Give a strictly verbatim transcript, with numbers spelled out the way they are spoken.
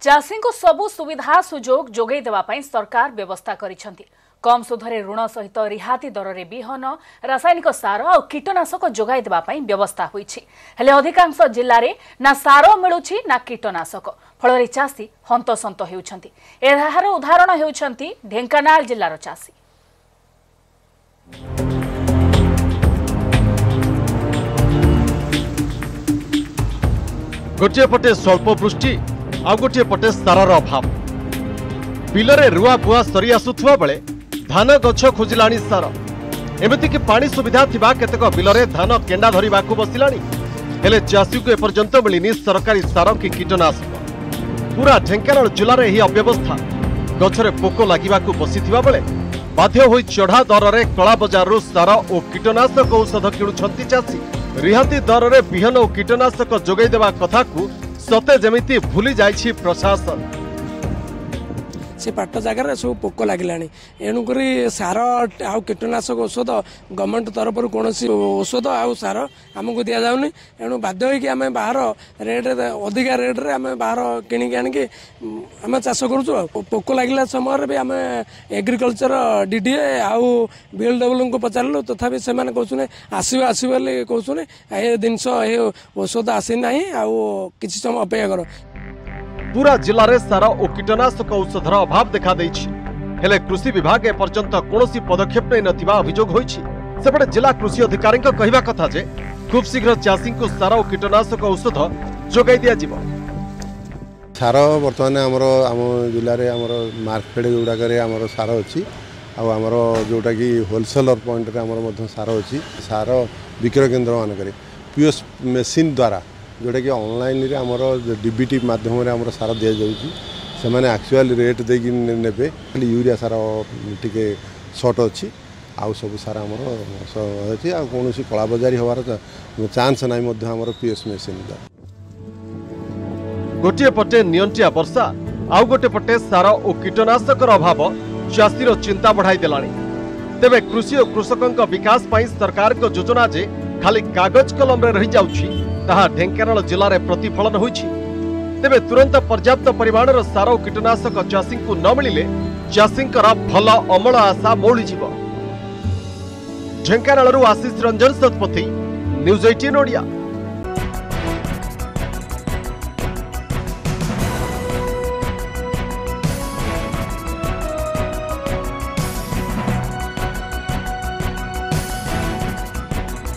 चाषी को सबु सुविधा सुजोग जोगई देवा पई सरकार व्यवस्था करिसेंती। कम सुधरे ऋण सहित रिहाती दर रे बिहन रासायनिक सार और कीटनाशक जोगाई देवा पई व्यवस्था होईछि। हेले अधिकांश जिल्ला रे ना सार मिलुछि ना कीटनाशक, फल चाषी हंतसंत हेउछंती। एहार उदाहरण हेउछंती ढेंकानाल जिल्लार चाषी। गोटे पटे स्वल्प वृष्टि आउ गोटे पटे सारार अभाव। बिलरे रुआ बुआ सरी आसुथुवा बेले धान गछ खोजिलाणी सार। एमितिक पानी सुविधा थिबा केतक बिलरे धान केंडा धरिबाकू बसिलाणी, हेले चाषी को एपर्यंत मिलिनी सरकारी सार कि कीटनाशक। पूरा ढेंकानाल जिल्लार एही अव्यवस्था। गछरे पोक लागिबाकू बसिथिबा बेले बाध्य होई चढ़ा दर में कला बजारु सार और कीटनाशक औषध किणुछंती चाषी। रिहाती दर में बिहन और कीटनाशक जोगाई देवा कथा को सते जमिति भूली जाइछि प्रशासन। से पाट जगार सब पोक लगिलानी, एणुक सार आ कीटनाशक औषध गवर्नमेंट तरफ कौन औषध आ सार आमको दि जाऊनी। एणु बाध्य होगी आम बाहर रेट अधिका रेट रे आम बाहर किणिक आणिक आम चाष करूँ। पोक लगिला समय भी आम एग्रिकल्चर डीडीए आउ बीएलडब्ल्यू को पचारू, तथापि से कहते आसवे आसवे कहते ये जिनस ये औषध आसी ना कि समय अपेक्षा कर। पूरा जिले में सार और कीटनाशक औषधर अभाव देखा देइछि। हेले कृषि विभाग एपर्यंत कौनसी पदक्षेप नहीं नथिबा अभियोग होइछि। सेपटे जिला कृषि अधिकारी कहवा कथा जे खूब शीघ्र चाषी को सार और कीटनाशक औषध जोगाई दिया जिवो। सार बर्तमान आमर आम जिले में आमर मार्केट गुड़ाक आमर सार अच्छी आमर जोटा कि होलसेलर पॉइंट आमर सार अच्छी। सार विक्रय केन्द्र मानक पीएस मेसीन द्वारा जोटा कि ऑनलाइन रे आमर डीबीटी माध्यम रे आमर सार दिया जाउची। से माने एक्चुअल रेट देकी नेबे। खाली यूरिया सार टिके शॉर्ट अच्छी आउ सब सार आमर अछि आ कोनोसी कला बजारी होवार चांस नाही मध्ये आमर पीएस मेसीन द्वारा। गोटे पटे नियंत्रिया वर्षा आउ गोटे पटे सार और कीटनाशकर अभाव चाषीर चिंता बढ़ाई देलानी। तेबे कृषि और कृषकों विकास पाई सरकार को योजना जे खाली कागज कलम रे रही जाउछि ताहा ढेंकानाल जिले में प्रतिफलन होइछि। तेबे तुरंत पर्याप्त परिमाणर सार और कीटनाशक चाषी को न मिलिले चाषींकर भल अमल आशा मौलिजिव। ढेंकानालरू आशीष रंजन सतपथी, न्यूज अठारह ओडिया।